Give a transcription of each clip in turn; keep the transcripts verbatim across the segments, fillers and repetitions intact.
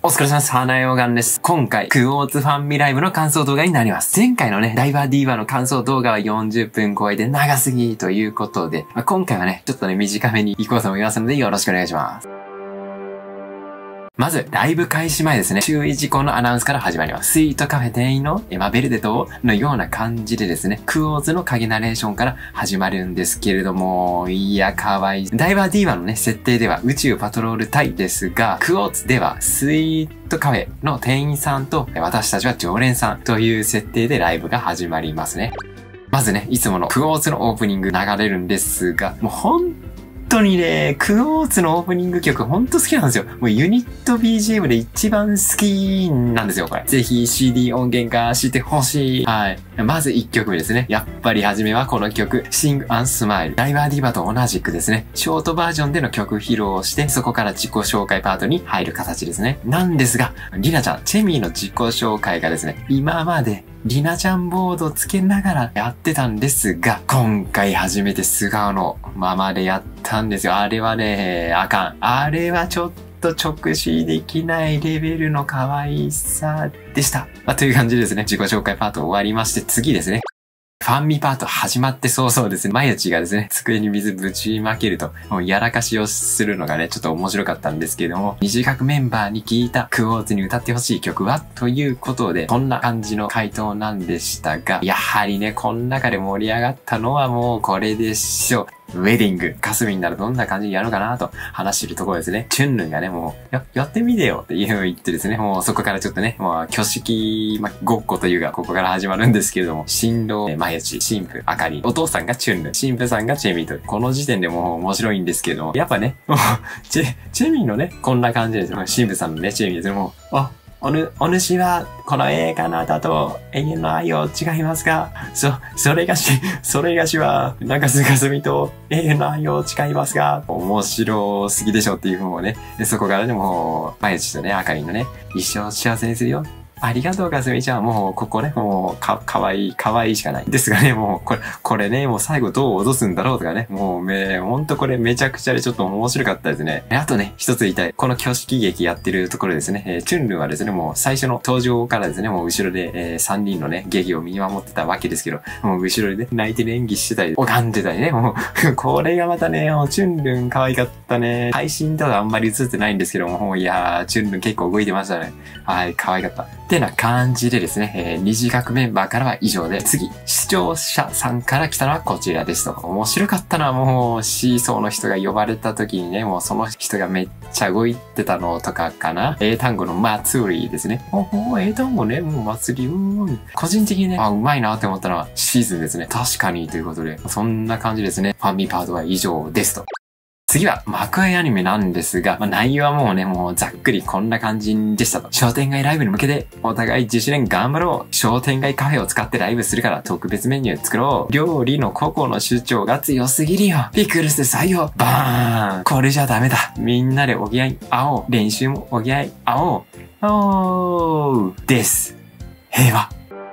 お疲れ様です。花よがんです。今回、クォーツファンミライブの感想動画になります。前回のね、ダイバーディーバーの感想動画はよんじゅっぷん超えて長すぎということで、まあ、今回はね、ちょっとね、短めに行こうと思いますので、よろしくお願いします。まず、ライブ開始前ですね、注意事項のアナウンスから始まります。スイートカフェ店員のエマ・ベルデとのような感じでですね、クォーツの影ナレーションから始まるんですけれども、いや、かわいい。ダイバーディーバーのね、設定では宇宙パトロール隊ですが、クォーツではスイートカフェの店員さんと私たちは常連さんという設定でライブが始まりますね。まずね、いつものクォーツのオープニング流れるんですが、もうほん本当にね、クォーツのオープニング曲ほんと好きなんですよ。もうユニット ビージーエム で一番好きなんですよ、これ。ぜひ シーディー 音源化してほしい。はい。まずいっきょくめですね。やっぱり初めはこの曲、Sing and Smile。ダイバーディーバーと同じくですね、ショートバージョンでの曲披露をして、そこから自己紹介パートに入る形ですね。なんですが、リナちゃん、チェミーの自己紹介がですね、今までリナちゃんボードつけながらやってたんですが、今回初めて素顔のままでやったんですよ。あれはね、あかん。あれはちょっと直視できないレベルの可愛さでした。まあ、という感じでですね、自己紹介パート終わりまして、次ですね。ファンミパート始まって早々ですね、まゆちがですね、机に水ぶちまけると、もうやらかしをするのがね、ちょっと面白かったんですけれども、二次学メンバーに聞いたクォーツに歌ってほしい曲はということで、こんな感じの回答なんでしたが、やはりね、この中で盛り上がったのはもうこれでしょう。ウェディング。かすみんならどんな感じにやるのかなと話してるところですね。チュンルンがね、もう、や、やってみてよっていうのを言ってですね、もうそこからちょっとね、もう挙式、ま、ごっこというか、ここから始まるんですけれども、新郎、まゆち、新婦、あかり、お父さんがチュンルン、新婦さんがチェミーと、この時点でもう面白いんですけれども、やっぱね、もう、チェ、チェミーのね、こんな感じですよ。新婦さんのね、チェミーですよ。もう、あ、おぬ、お主は、この映画の後と永遠の愛を違いますか？そ、それがし、それがしは、中須かすみと永遠の愛を誓いますが、面白すぎでしょっていう風をね、でそこからね、もう、まゆちとね、あかりのね、一生幸せにするよ。ありがとう、かすみちゃん。もう、ここね、もう、か、かわいい、かわいいしかない。ですがね、もう、これ、これね、もう最後どう脅すんだろうとかね。もう、め、ほんとこれめちゃくちゃでちょっと面白かったですね。あとね、一つ言いたい。この挙式劇やってるところですね。えー、チュンルンはですね、もう最初の登場からですね、もう後ろで、えー、さんにんのね、劇を見守ってたわけですけど、もう後ろでね、泣いてる演技してたり、拝んでたりね、もう、これがまたね、もうチュンルン可愛かったね。配信とかあんまり映ってないんですけども、もういやー、チュンルン結構動いてましたね。はい、可愛かった。ってな感じでですね、えー、二次学メンバーからは以上で、次、視聴者さんから来たのはこちらですと。面白かったのはもう、シーソーの人が呼ばれた時にね、もうその人がめっちゃ動いてたのとかかな。英単語の祭りですね。おお、英単語ね、もう祭り、うーん。個人的にね、あ、うまいなって思ったのはシーズンですね。確かにということで、そんな感じですね。ファンミパートは以上ですと。次は幕開アニメなんですが、まあ、内容はもうね、もうざっくりこんな感じでしたと。商店街ライブに向けて、お互い自主練頑張ろう。商店街カフェを使ってライブするから特別メニュー作ろう。料理の個々の主張が強すぎるよ。ピクルス採用。バーン。これじゃダメだ。みんなでおぎ合い合おう。練習もおぎ合い合おう。おー。です。平和。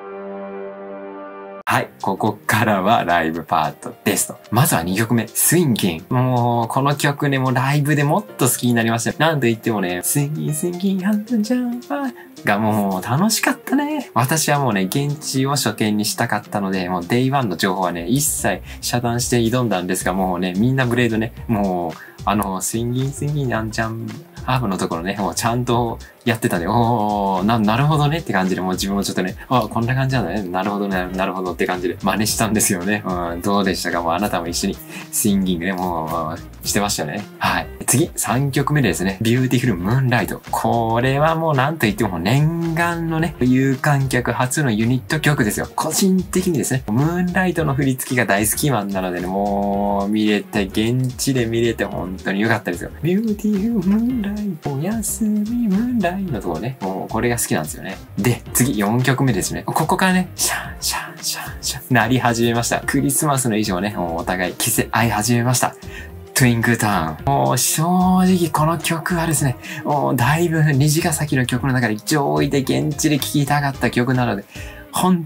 はい。ここからはライブパートですと。まずはにきょくめ、スインギン。もう、この曲ね、もうライブでもっと好きになりましたよ。なんと言ってもね、スインギン、スインギン、ハンドジャンパーがもう楽しかったね。私はもうね、現地を書店にしたかったので、もうデイワンの情報はね、一切遮断して挑んだんですが、もうね、みんなブレードね、もう、あの、スインギン、スインギン、アンジャン、ハーフのところね、もうちゃんとやってたね。おー、な、なるほどねって感じで、もう自分もちょっとね、あ、こんな感じなんだね。なるほどね、なるほどって感じで真似したんですよね。うん、どうでしたか？もうあなたも一緒にスインギングね、もう、してましたよね。はい。次、さんきょくめですね。ビューティフルムーンライト。これはもうなんと言っても念願のね、有観客初のユニット曲ですよ。個人的にですね、ムーンライトの振り付けが大好きマンなのでね、もう、見れて、現地で見れて本当に良かったですよ。ビューティフルムーンライト、おやすみムーンライトのところね、もうこれが好きなんですよね。で、次よんきょくめですね。ここからね、シャンシャンシャンシャン、なり始めました。クリスマスの衣装ね、もうお互い着せ合い始めました。トゥインクルタウン。もう正直この曲はですね、もうだいぶ虹ヶ崎の曲の中で上位で現地で聴きたかった曲なので、本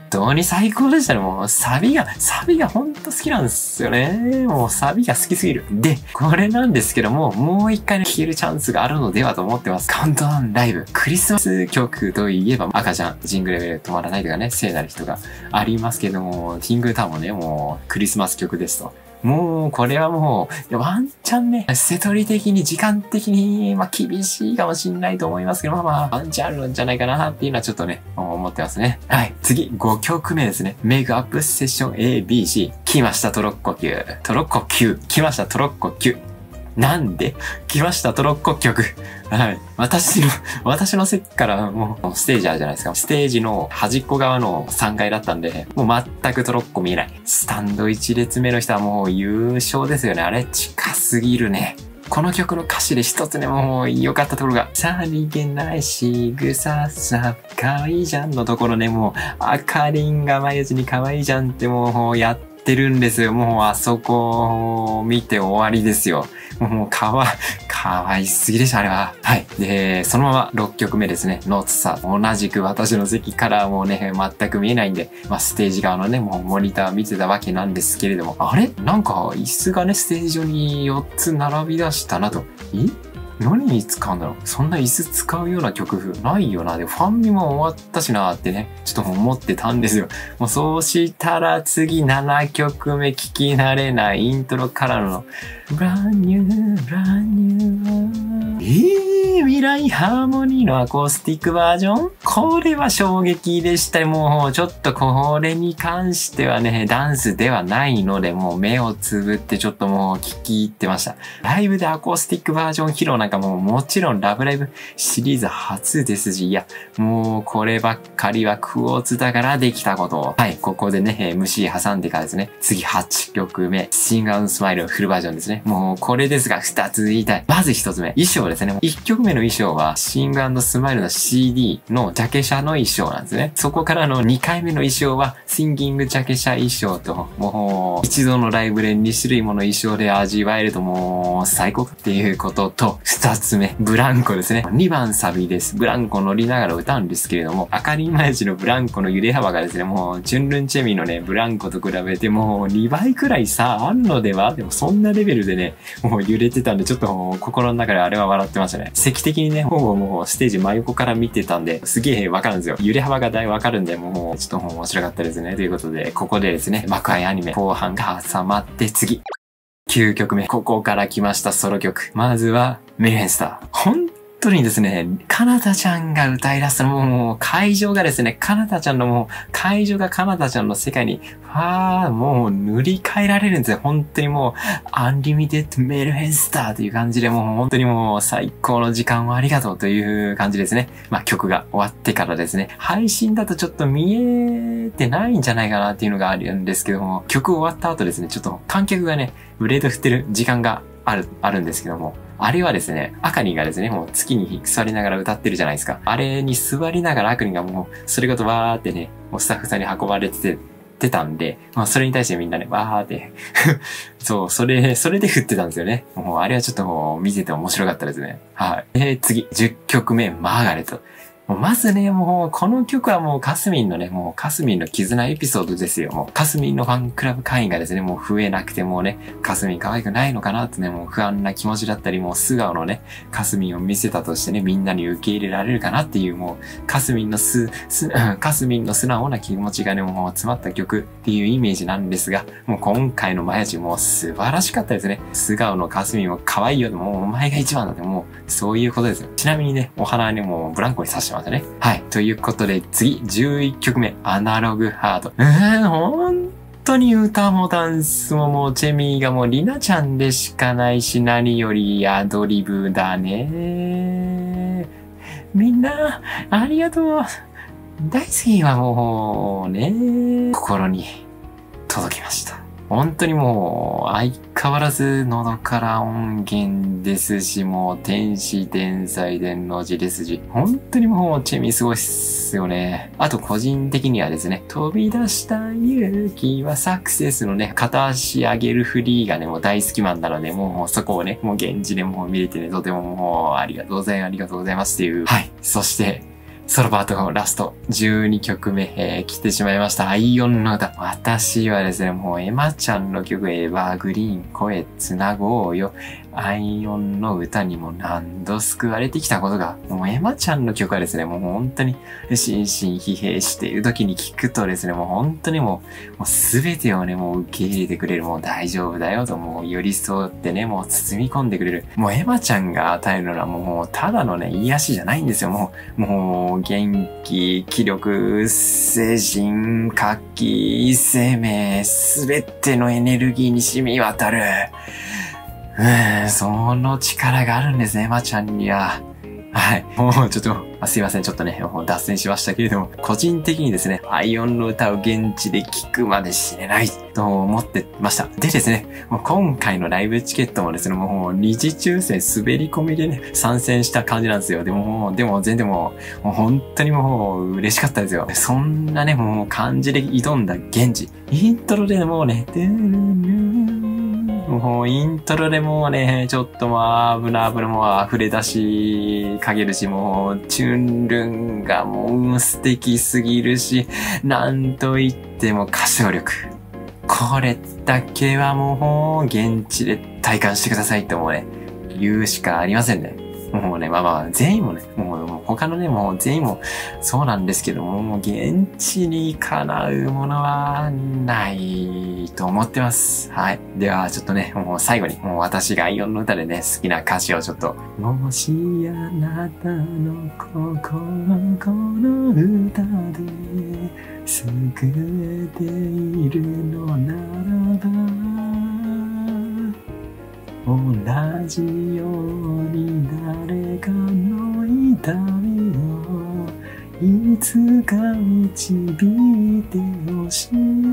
当に最高でしたね。もうサビが、サビがほんと好きなんですよね。もうサビが好きすぎる。で、これなんですけども、もう一回ね、聴けるチャンスがあるのではと思ってます。カウントダウンライブ。クリスマス曲といえば、赤ちゃん、ジングルベル止まらないとかね、聖なる人がありますけども、ティングルタウンもね、もうクリスマス曲ですと。もう、これはもう、ワンチャンね、セトリ的に、時間的に、まあ、厳しいかもしんないと思いますけど、まあまあ、ワンチャンあるんじゃないかなっていうのはちょっとね、思ってますね。はい。次、ごきょくめですね。メイクアップセッション エービーシー。来ました、トロッコ級。トロッコ級。来ました、トロッコ級。なんで来ましたトロッコ曲。はい。私の、私の席からもうステージあるじゃないですか。ステージの端っこ側のさんがいだったんで、もう全くトロッコ見えない。スタンドいち列目の人はもう優勝ですよね。あれ近すぎるね。この曲の歌詞で一つね、もう良かったところが、さりげない仕草さ、可愛いじゃんのところね、もう、あかりんが前打ちに可愛いじゃんってもうやってるんですよ。もうあそこを見て終わりですよ。もうかわ、かわいすぎでした、あれは。はい。で、そのままろっきょくめですね。ノーツさ、同じく私の席からもうね、全く見えないんで、まあ、ステージ側のね、もうモニター見てたわけなんですけれども、あれなんか、椅子がね、ステージ上によっつ並び出したなと。え何に使うんだろうそんな椅子使うような曲ないよな。で、ファンミも終わったしなーってね、ちょっと思ってたんですよ。もうそうしたら次ななきょくめ聞き慣れないイントロからの、ブランニュー、ブランニュー。えー、未来ハーモニーのアコースティックバージョンこれは衝撃でした。もうちょっとこれに関してはね、ダンスではないので、もう目をつぶってちょっともう聞き入ってました。ライブでアコースティックバージョン披露なんかもうもちろんラブライブシリーズ初ですし、いや、もうこればっかりはクォーツだからできたことを。はい、ここでね、エムシー 挟んでからですね、次はちきょくめ、シング&スマイルフルバージョンですね。もうこれですがふたつ言いたい。まずひとつめ、衣装ですね。いっきょくめの衣装はシング&スマイルの シーディー のジャケ写の衣装なんですね。そこからのにかいめの衣装はシンギングジャケ写衣装と、もう一度のライブでにしゅるいもの衣装で味わえるともう最高っていうことと、ふたつめ、ブランコですね。にばんサビです。ブランコ乗りながら歌うんですけれども、あかりんまゆちのブランコの揺れ幅がですね、もう、チュンルンチェミのね、ブランコと比べてもうにばいくらい差あるのではでもそんなレベルでね、もう揺れてたんで、ちょっともう心の中であれは笑ってましたね。席的にね、ほぼもうステージ真横から見てたんで、すげえわかるんですよ。揺れ幅がだいぶわかるんで、もう、ちょっともう面白かったですね。ということで、ここでですね、幕張アニメ後半が挟まって次。きゅうきょくめ。ここから来ましたソロ曲。まずは、メルヘンスター。本当にですね、かなたちゃんが歌い出すのもう会場がですね、かなたちゃんのもう会場がかなたちゃんの世界に、ファー、もう塗り替えられるんですよ。本当にもう、アンリミテッドメルヘンスターという感じで、もう本当にもう最高の時間をありがとうという感じですね。まあ曲が終わってからですね、配信だとちょっと見えてないんじゃないかなっていうのがあるんですけども、曲終わった後ですね、ちょっと観客がね、ブレード振ってる時間がある、あるんですけども、あれはですね、アカリンがですね、もう月に座りながら歌ってるじゃないですか。あれに座りながらアカリンがもう、それごとわーってね、もうスタッフさんに運ばれてて、てたんで、まあそれに対してみんなね、わーって、そう、それ、それで振ってたんですよね。もうあれはちょっともう見てて面白かったですね。はい。えー、次、じゅっきょくめ、マーガレット。もうまずね、もう、この曲はもうカスミンのね、もうカスミンの絆エピソードですよ。もうカスミンのファンクラブ会員がですね、もう増えなくてもうね、カスミン可愛くないのかなってね、もう不安な気持ちだったり、もう素顔のね、カスミンを見せたとしてね、みんなに受け入れられるかなっていう、もう、カスミンのす、す、カスミンの素直な気持ちがね、もう詰まった曲っていうイメージなんですが、もう今回のマヤチもう素晴らしかったですね。素顔のカスミンも可愛いよ。もうお前が一番だって、もう、そういうことですよ。ちなみにね、お花はね、もうブランコに刺してましたね。はい。ということで、次、じゅういっきょくめ、アナログハート。うーん、ほんとに歌もダンスももう、チェミーがもう、リナちゃんでしかないし、何よりアドリブだね。みんな、ありがとう。大好きはもう、ね、心に届きました。本当にもう、相変わらず喉から音源ですし、もう天使天才伝の字ですし、本当にもうチェミすごいっすよね。あと個人的にはですね、飛び出した勇気はサクセスのね、片足上げるフリーがね、もう大好きマンなので、もうそこをね、もう現地でもう見れてね、とてももうありがとうございます、ありがとうございますっていう。はい。そして、 ソロパートラストじゅうにきょくめ、えー、来てしまいました。アイオンの歌。私はですね、もうエマちゃんの曲、エバーグリーン声つなごうよ。アイオンの歌にも何度救われてきたことが、もうエマちゃんの曲はですね、もう本当に心身疲弊している時に聞くとですね、もう本当にもう、もうすべてをね、もう受け入れてくれる、もう大丈夫だよと、もう寄り添ってね、もう包み込んでくれる。もうエマちゃんが与えるのはもうただのね、癒しじゃないんですよ。もう、もう元気、気力、精神、活気、生命、すべてのエネルギーに染み渡る。うーん、その力があるんですね、エマちゃんには。はい。もうちょっと、あすいません。ちょっとね、もう脱線しましたけれども、個人的にですね、アイオンの歌を現地で聴くまで死ねないと思ってました。でですね、もう今回のライブチケットもですね、もう二次抽選滑り込みでね、参戦した感じなんですよ。でももう、でも全然もう、もう本当にもう嬉しかったですよ。そんなね、もう感じで挑んだ現地。イントロでもうね、もうイントロでもうね、ちょっともう危な危なもう溢れ出しかけるし、もうチュンルンがもう素敵すぎるし、なんといっても歌唱力。これだけはもう現地で体感してくださいともうね、言うしかありませんね。もうね、まあまあ、全員もね、もう他のね、もう全員もそうなんですけども、もう現地にかなうものはないと思ってます。はい。では、ちょっとね、もう最後に、もう私がアイオンの歌でね、好きな歌詞をちょっと。もしあなたの心この歌で救えているのならば、同じように誰かの痛みをいつか導いてほしい。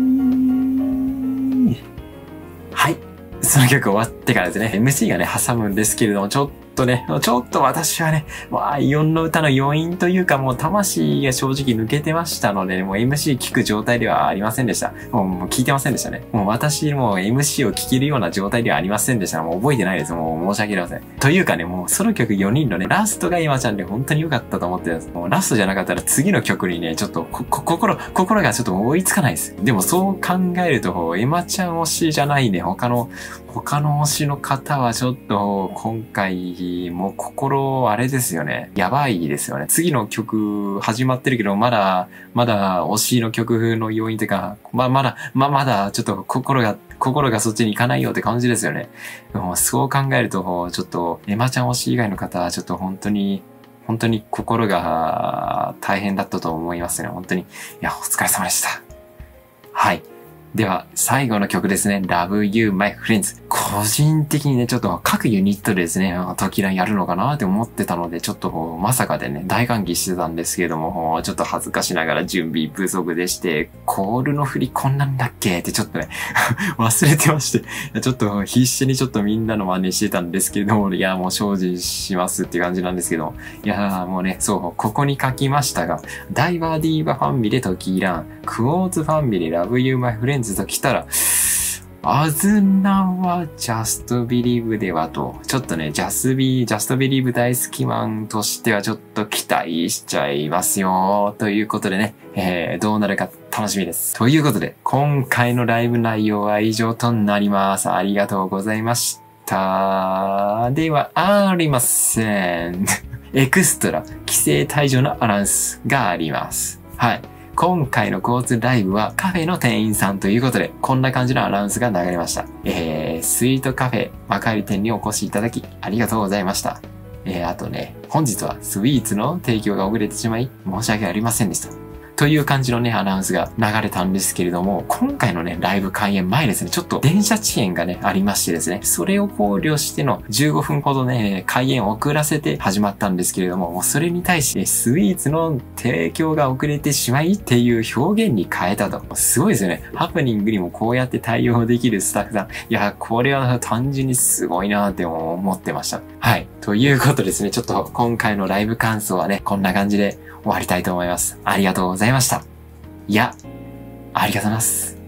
はい。その曲終わってからですね、エムシー がね、挟むんですけれども、ちょっとね、ちょっと私はね、もうアイオンの歌の余韻というかもう魂が正直抜けてましたので、ね、もう エムシー 聞く状態ではありませんでした。もう、もう聞いてませんでしたね。もう私も エムシー を聞けるような状態ではありませんでした。もう覚えてないです。もう申し訳ありません。というかね、もうソロ曲よにんのね、ラストが今ちゃんで本当に良かったと思ってます。もうラストじゃなかったら次の曲にね、ちょっとこ、こ、心、心がちょっと追いつかないです。でもそう考えると、エマちゃん推しじゃないね、他の、他の推しの方はちょっと今回も心あれですよね。やばいですよね。次の曲始まってるけど、まだ、まだ推しの曲の要因というか、ま、まだ、ま、まだちょっと心が、心がそっちに行かないよって感じですよね。もうそう考えると、ちょっとエマちゃん推し以外の方はちょっと本当に、本当に心が大変だったと思いますね。本当に。いや、お疲れ様でした。はい。では、最後の曲ですね。Love You My Friends。個人的にね、ちょっと各ユニットでですね、時々やるのかなって思ってたので、ちょっとまさかでね、大歓喜してたんですけれども、ちょっと恥ずかしながら準備不足でして、コールの振りこんなんだっけってちょっとね、忘れてまして、ちょっと必死にちょっとみんなの真似してたんですけども、いや、もう精進しますっていう感じなんですけど、いや、もうね、そう、ここに書きましたが、ダイバーディーバファンビレトキーラン、クォーツファンビレ Love You My Friendsと来たら、あずなは Just Believe ではと、ちょっとね、Just Be、Just Believe 大好きマンとしてはちょっと期待しちゃいますよ。ということでね、えー、どうなるか楽しみです。ということで、今回のライブ内容は以上となります。ありがとうございました。ではありません。エクストラ、規制退場のアナウンスがあります。はい。今回の交通ライブはカフェの店員さんということで、こんな感じのアナウンスが流れました。えー、スイートカフェ幕張店にお越しいただきありがとうございました。えー、あとね、本日はスイーツの提供が遅れてしまい申し訳ありませんでした。という感じのね、アナウンスが流れたんですけれども、今回のね、ライブ開演前ですね、ちょっと電車遅延がね、ありましてですね、それを考慮してのじゅうごふんほどね、開演を遅らせて始まったんですけれども、もうそれに対してスイーツの提供が遅れてしまいっていう表現に変えたと。すごいですよね。ハプニングにもこうやって対応できるスタッフさん。いや、これは単純にすごいなって思ってました。はい。ということですね、ちょっと今回のライブ感想はね、こんな感じで終わりたいと思います。ありがとうございました。いや、ありがとうございます。